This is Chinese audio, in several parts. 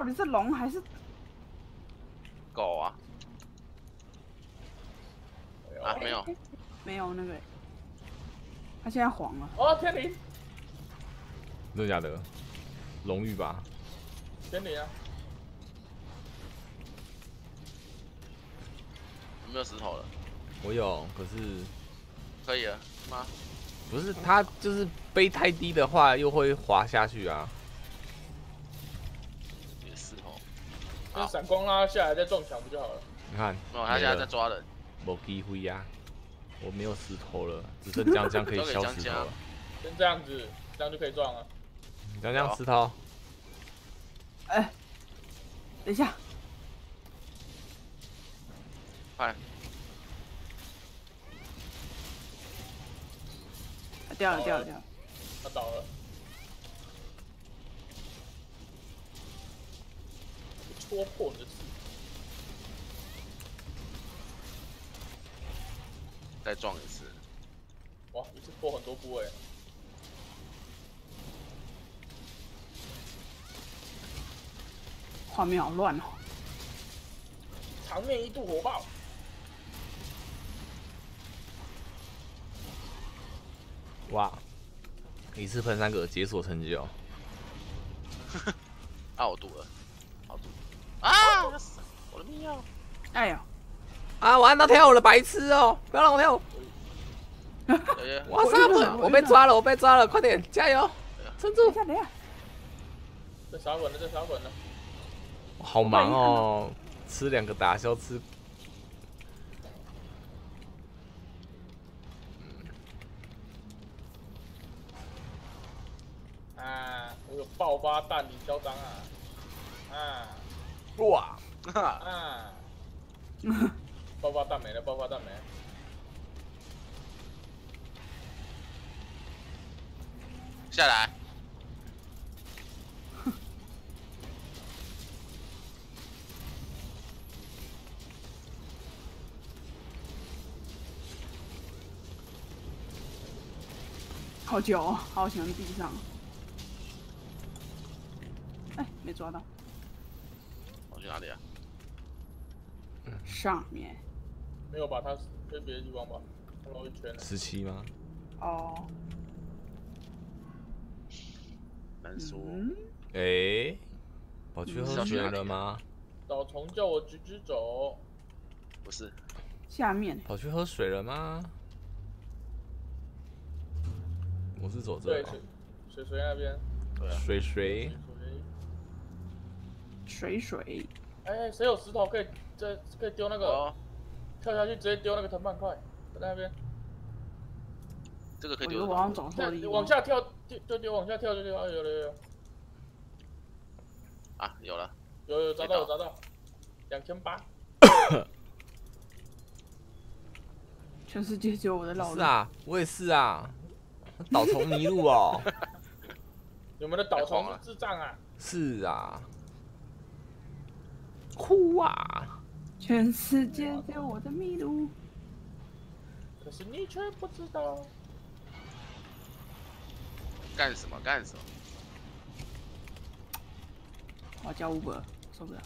到底是龙还是狗啊？啊，没有， 没有那个？他现在黄了。 哦，天灵， 真的假的？荣誉吧。 天灵啊！ 有没有石头了？ 我有，可是可以了吗？ 不是它就是背太低的话，又会滑下去啊。 有石头。 就是闪光拉下来再撞墙不就好了？ 你看， 没有，他现在在抓人。 没机会呀，我没有石头了，只剩江江可以削石头了。 先这样子，这样就可以撞了。 江江石头。 哎，等一下， 快！ 掉了掉了掉了。 他倒了。戳破你的刺。 再撞一次。 哇，一次破很多部位。 画面好乱哦。 场面一度火爆。 哇！一次喷3个，解锁成就。 啊，我赌了，好赌。啊！我的命啊！ 哎呀！ 啊！我按到跳了，白痴哦！不要让我跳！哇塞！我被抓了，我被抓了！快点，加油！撑住！ 等一下， 这撒滚了，这撒滚了。 好忙哦，吃2个打消吃。 啊，我有爆发弹，你嚣张啊！啊！ 哇！ 啊！爆发弹没了，爆发弹没了。 下来。 好久哦，好喜欢地上。哎，没抓到。 我去哪里啊？ 上面。 没有吧？他在别的地方吧？绕一圈。 17吗？ 哦。 难说。 哎，跑去喝水了吗？ 找虫叫我直直走。 不是。 下面。 跑去喝水了吗？我是走这。 对，水那边。 对啊。 水。 哎，谁有石头可以丢那个？跳下去直接丢那个藤蔓块，在那边。 这个可以丢。 我好像走错地方。 往下跳就丢，往下跳就丢。啊，有。 啊，有了。 有找到，2800。 全世界只有我的老人。 是啊，我也是啊。导虫迷路哦。 你们的导虫是智障啊！ 是啊。哭啊！ 全世界只有我的迷路。 可是你却不知道。 干什么？ 我要叫 Uber， 受不了。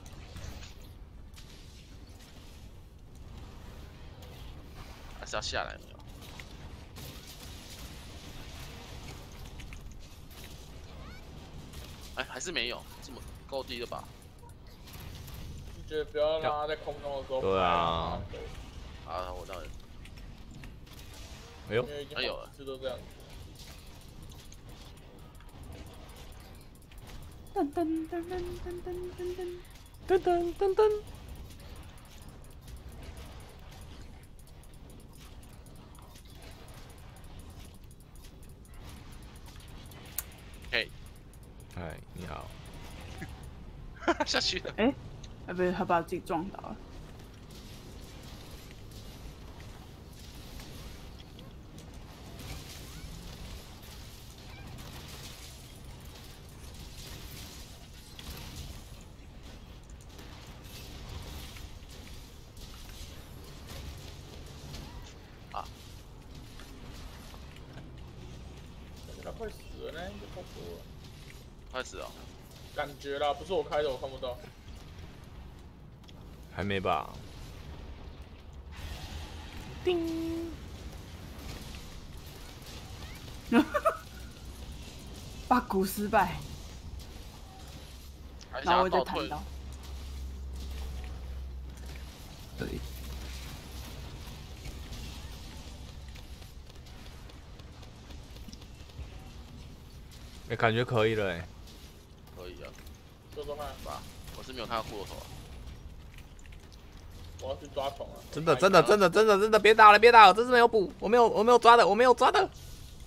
还是要下来没有？哎，还是没有，这么够低了吧？ 就觉得不要让它在空中的时候。 对啊。 啊，我到底。 哎呦， 哎有了，都这样。 噔噔噔噔噔噔噔噔噔噔噔。 嘿， 嗨，你好。 下去了。 哎，不是，他把自己撞倒了。 快死了呢，就快死了。 快死了。 感觉啦，不是我开的，我看不到。 还没吧？叮！ 把鼓失败， 还然后我就想要倒退， 弹到。对， 感觉可以了哎。 可以啊， 说说看， 吧？我是没有看到骷髅头啊。 我要去抓虫了。 真的，别打了，别打了，这是没有补，我没有抓的，我没有抓的。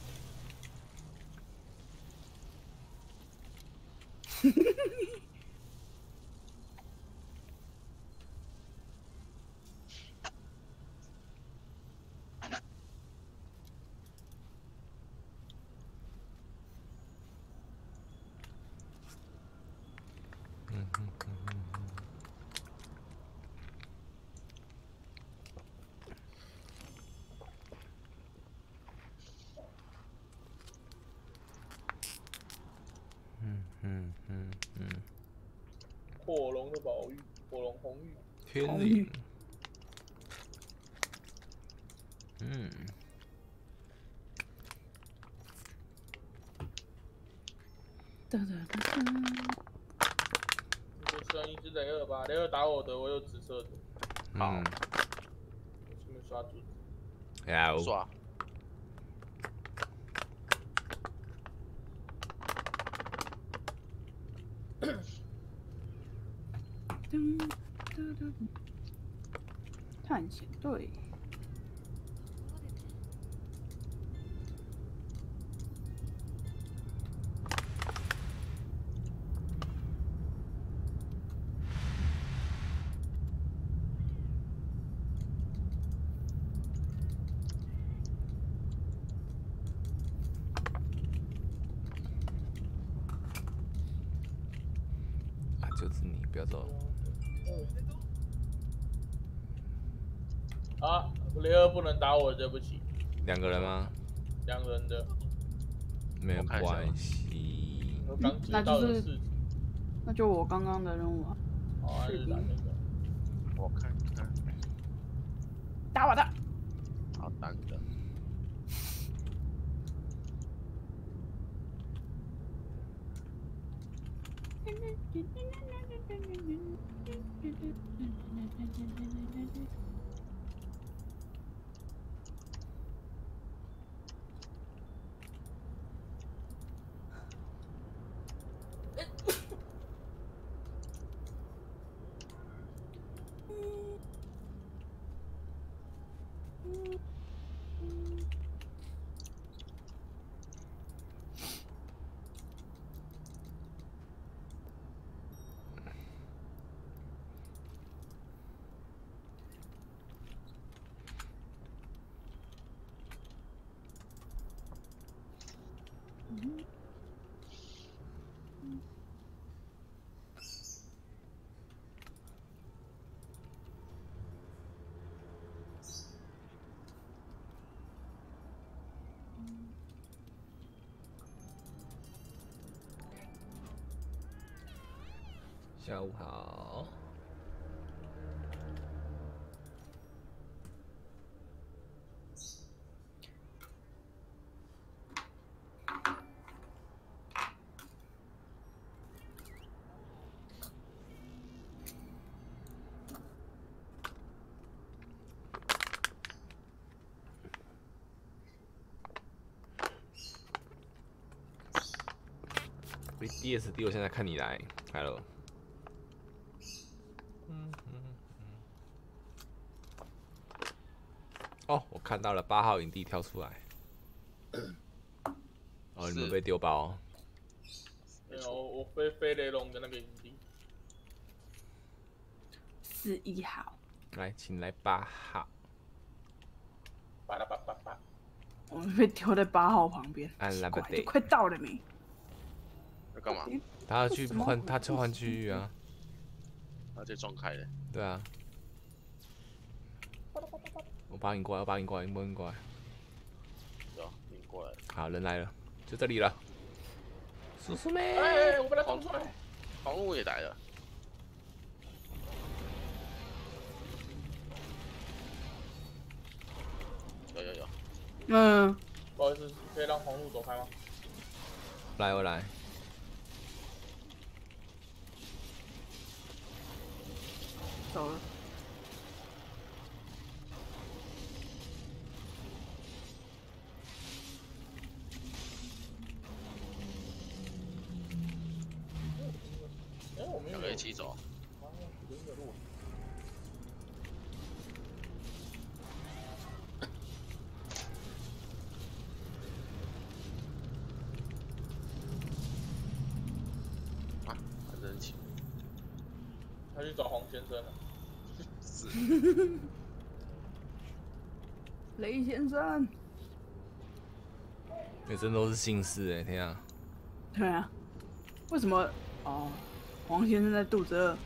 火龙的宝玉，火龙红玉。 天理。嗯。 哒哒哒哒。 就剩一只雷尔吧，雷尔打我的，我有紫色的。 好， 顺便刷主。 要刷。 探险队。 就是你，不要走。 啊，雷尔不能打我，对不起。 2个人吗 ？2人的。 没有关系。 我刚接到的事情。 那就我刚刚的任务啊。 好，还是打那个。 我看看。 打我的。 好，打你的。 下午好。DSD， 我现在看你来，Hello。哦，我看到了8号营地跳出来。哦，你们被丢包。 没有，我飞雷龙的那个营地。 41号。 来，请来8号。 8。 我们被丢在8号旁边。 按就快到了没？ 要干嘛？ 他要去换，他去换区域啊。 他这撞开了。 对啊。我把你过来，我把你过来，你过来。 有，你过来。 好，人来了，就这里了。叔叔妹。 哎，我把他冲出来。 黄路也来了。有。 嗯， 不好意思，可以让黄路走开吗？ 来，我来。 走了。 哎，我们两个一起走。 有一个路。 啊，还真起。 他去找黄先生了。 是。 雷先生。 真都是姓氏哎，天啊！ 对啊，为什么？哦，黄先生在肚子饿。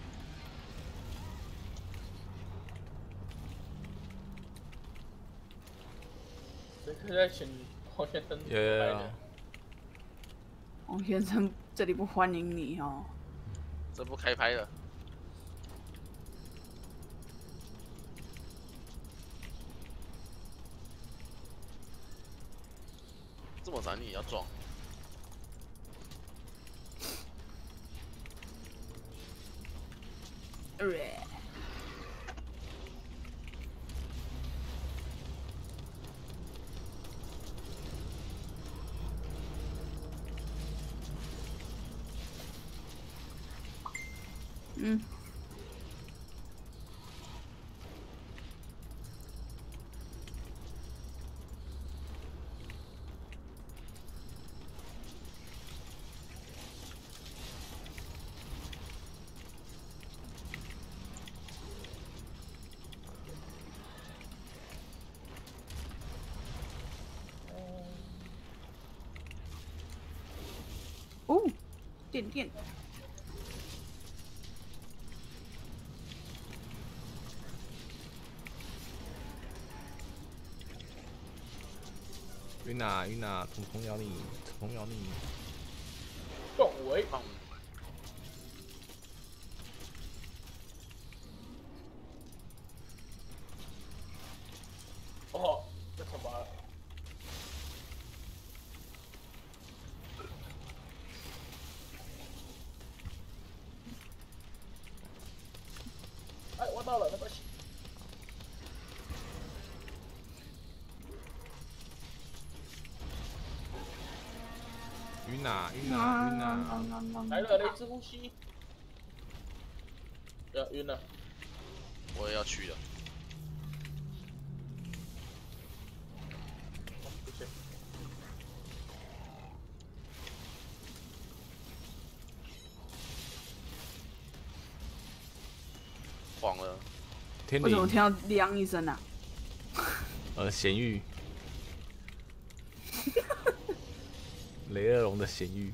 谁可以再请黄先生有。 来一点？ 黄先生，这里不欢迎你哦。 这不开拍了。这么难你也要撞？ 嗯。哦，电。 晕啊，统统咬你，统咬你！ 动围。哦，这惩罚了。哎，我到了，没关系。 晕啊！ 来了，雷之呼吸。晕了。 我也要去了。 谢谢。 慌了。 天为什么灵， 听到亮一声啊？ 咸鱼，雷恶龙的咸鱼。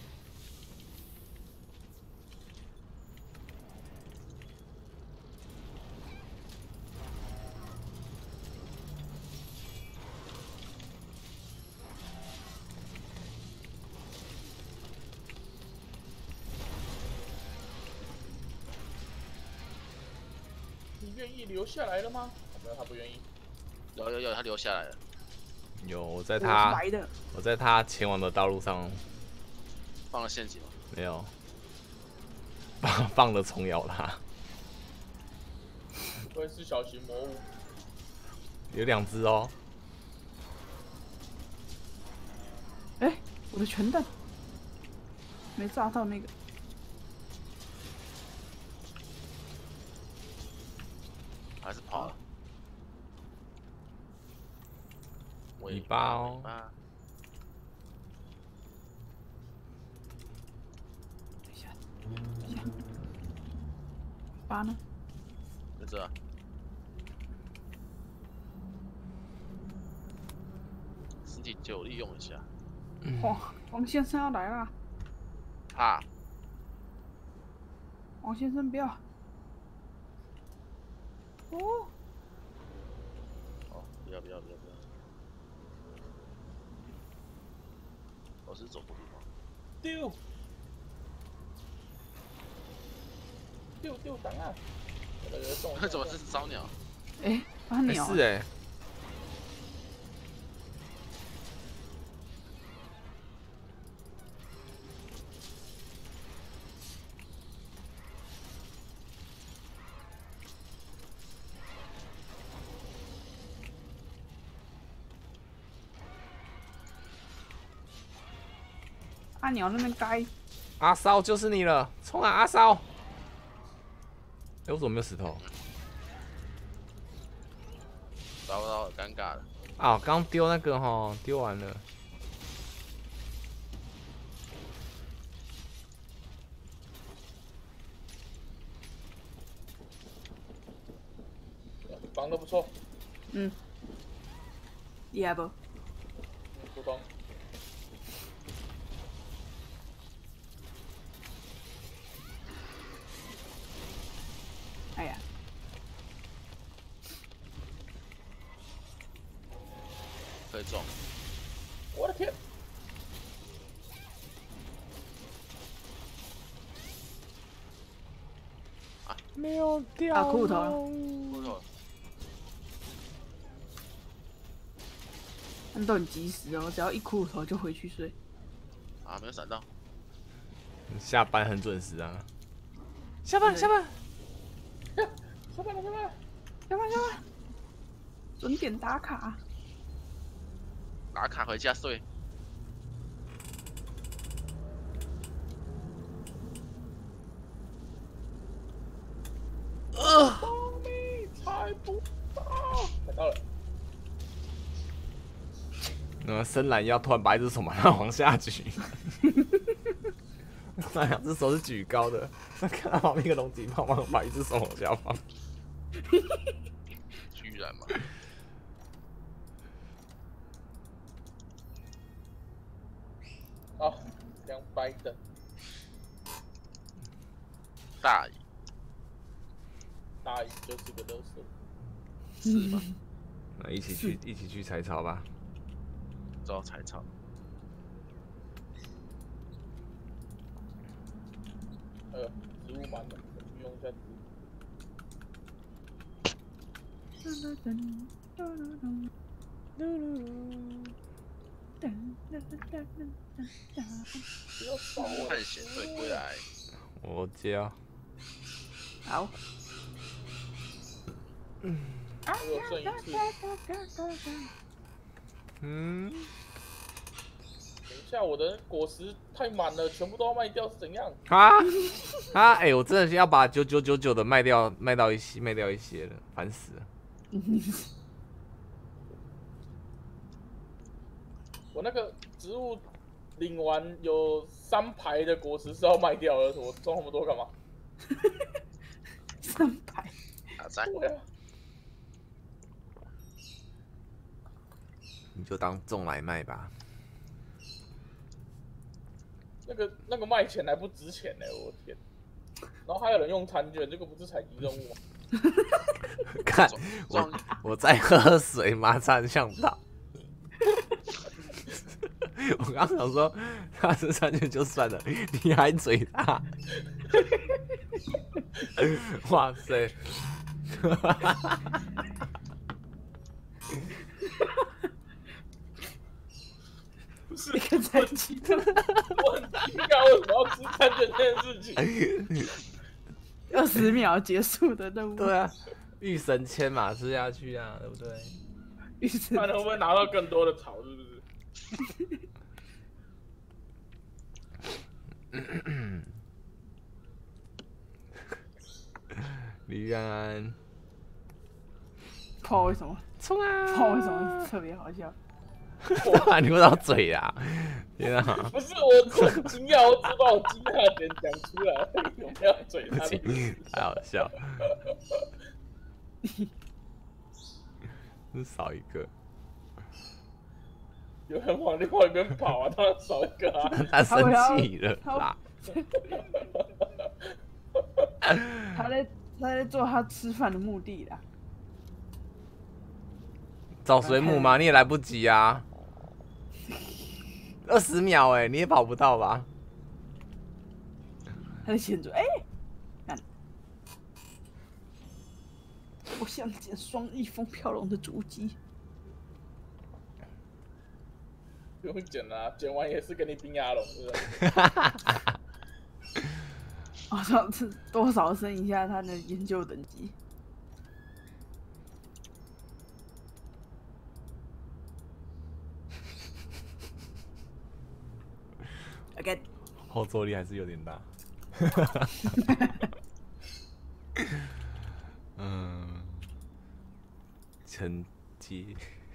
你愿意留下来了吗？没有，他不愿意。 有，他留下来了。 有，我我是在他前往的道路上放了陷阱吗？ 没有放了虫咬他， 会是小型魔物。 有2只哦。 哎，我的拳弹没炸到那个。 还是跑了。 尾巴哦。 等一下。8呢？ 在这。实体就利用一下。 黄先生要来啦！ 怕。 黄先生不要。哦。 不要！我是走错地方。 丢。 丢档啊！ 怎么是烧鸟？ 哎，啊鸟是哎， 阿鸟那边该阿骚就是你了，冲啊阿骚！哎，我怎么没有石头？ 找不到，尴尬了。 啊，刚丢那个哈，丢完了。 防的不错， 嗯，厉害不？ 不懂。 哎呀， 可以中。 我的天！ 没有掉啊骷髅头了不错， 他们都很及时哦，只要一骷髅头就回去睡。 啊，没有闪到。 下班很准时啊。下班，下班。 下班了，下班了。 下班下班，准点打卡。 打卡回家睡。 帮你猜不到，猜到了。 深蓝要突然把一只手马上往下举，那两只手是举高的，那看到旁边一个龙脊棒棒把一只手往下放。 居然嘛！ 好，200的。 大赢大赢就是个乐色。 是吗？ 那一起去采草吧。 招财草。 植物满了，我去用一下植物。不要烧我！ 探险队归来。 我接。 好。 我有剩一次。 嗯。 等一下，我的果实太满了，全部都要卖掉是怎样？ 哎，我真的是要把9999的卖到一些了，烦死了。 我那个植物领完有3排的果实是要卖掉的，我种那么多干嘛 3排。 打三。 对啊。 你就当种来卖吧。 那个卖钱还不值钱呢，我的天！然后还有人用餐券，这个不是采集任务吗？ 看我在喝水，马上想到。我刚想说，他吃餐券就算了，你还嘴他。哇塞！ 不是， 一个采集的， 我很惊讶为什么要吃餐券这件事情。 20秒结束的任务。 对啊，御神签嘛，吃下去啊，对不对？ 御神看会不会拿到更多的草，是不是？ 李安， 不知道为什么， 冲啊！ 不知道为什么特别好笑。 你不知道嘴啊！天啊！ 不是，我很惊讶，我只把我惊讶的点讲出来，有没有嘴他的？ 太好笑。是少一个。 有人往另外一边跑啊，当然少一个啊。 他生气了啦。 他在做他吃饭的目的啦。 找水母吗？你也来不及啊！20秒哎，你也跑不到吧？ 他在先做，哎，看， 我想见双翼风飘龙的足迹。 不用剪了、剪完也是给你冰牙龙，是不是？ 我操，这多少升一下他的研究等级？OK， 后坐力还是有点大。嗯，承接。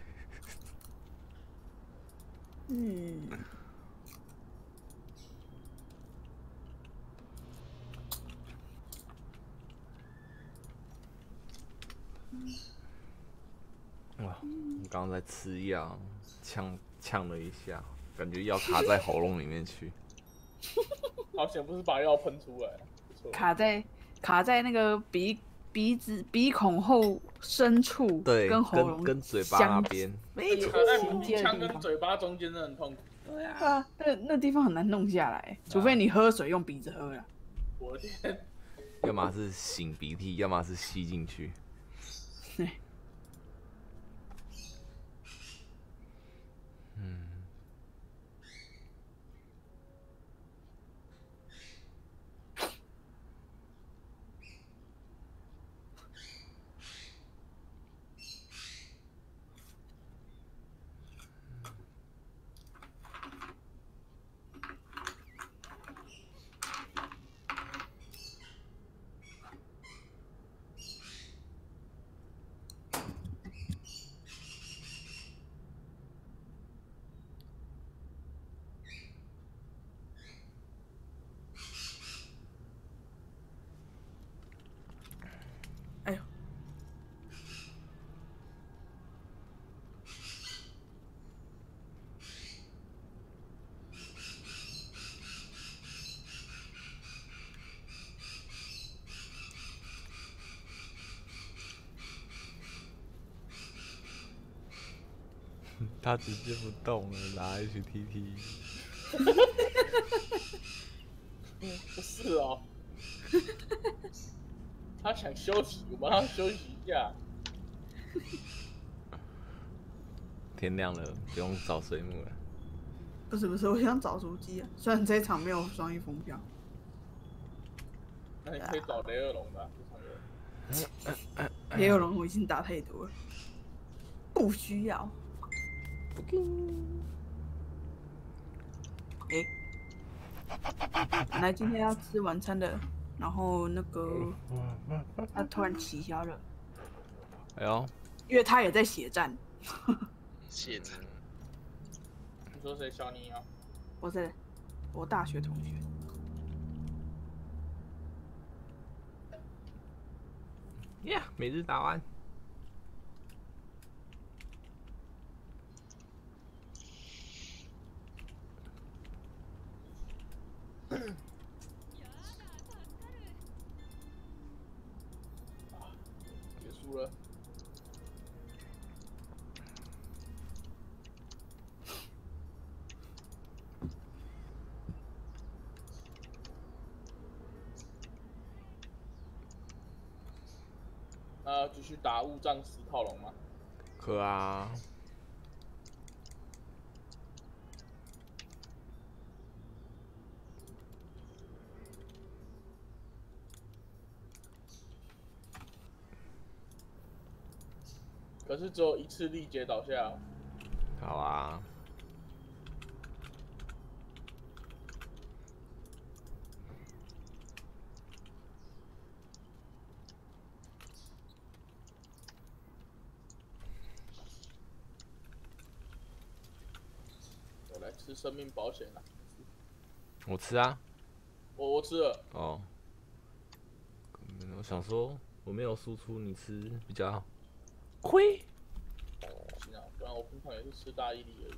嗯， 哇，我刚刚在吃药，呛了一下，感觉药卡在喉咙里面去。 好险不是把药喷出来，不错。 卡在那个鼻孔后深处， 对， 跟喉咙跟嘴巴那边。 没错， 卡在衔鼻腔跟接的地方。 嘴巴中间真的很痛苦。 对啊，那地方很难弄下来，除非你喝水用鼻子喝啦。 我的天， 要么是擤鼻涕，要么是吸进去。 对，哎呦， 他直接不动了，拿 HTT。 不是哦，他想休息，我们让他休息一下。 天亮了，不用找水母了。 不是，我想找足迹啊。虽然这一场没有双翼风飘， 那你可以找雷尔龙的、啊，这场有。 也有人我已经打太多了，不需要。本来今天要吃晚餐的，然后那个他突然取消了， 哎呦， 因为他也在血战。 谢子， 你说谁？小妮啊？ 我是我大学同学， 呀，每日打完。 结束了。继续打雾障石套龙吗？ 可啊， 可是只有一次力竭倒下。 好啊。 我来吃生命保险了。 我吃啊。 我吃了。 哦。我想说，我没有输出，你吃比较亏。 行啊，不然我平常也是吃大毅力而已。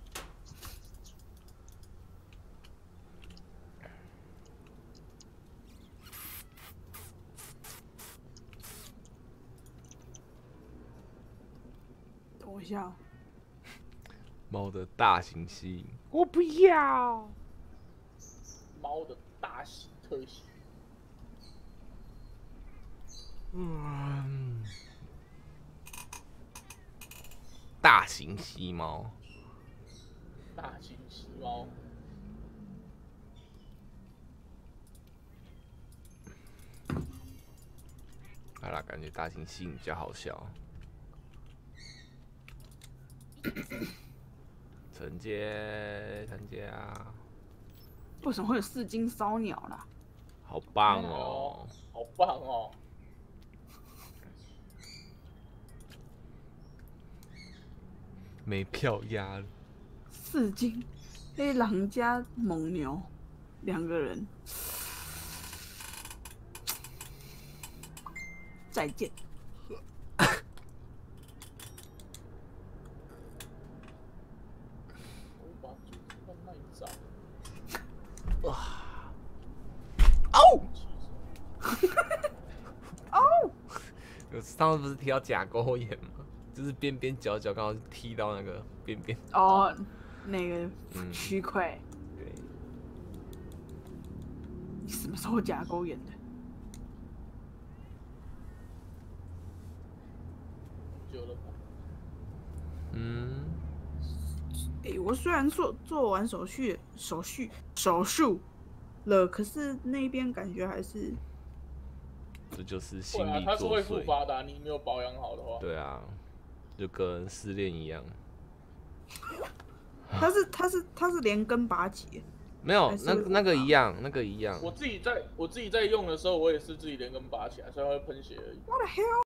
等我一下哦， 猫的大型吸引，我不要。 猫的大型特写。 大型吸猫。 大型吸猫， 好啦，感觉大型吸比较好笑。承接啊！ 为什么会有4斤烧鸟啦？ 好棒哦！ 好棒哦！ 没票压了。 4斤，黑狼加蒙牛2个人，再见。 我把主子慢慢找。 哦！哦！我上次不是踢到甲沟炎吗？就是边边角角刚好踢到那个边边。 哦，那个区块。 对。 你什么时候甲沟炎的？ 久了吧？ 嗯。 我虽然做完手术了，可是那边感觉还是。 这就是心理它是会作祟。 复发的、你没有保养好的话。 对啊，就跟失恋一样。 他是连根拔起。 没有，那个一样，那个一样。 我自己在用的时候，我也是自己连根拔起来，所以会喷血而已。 What the hell？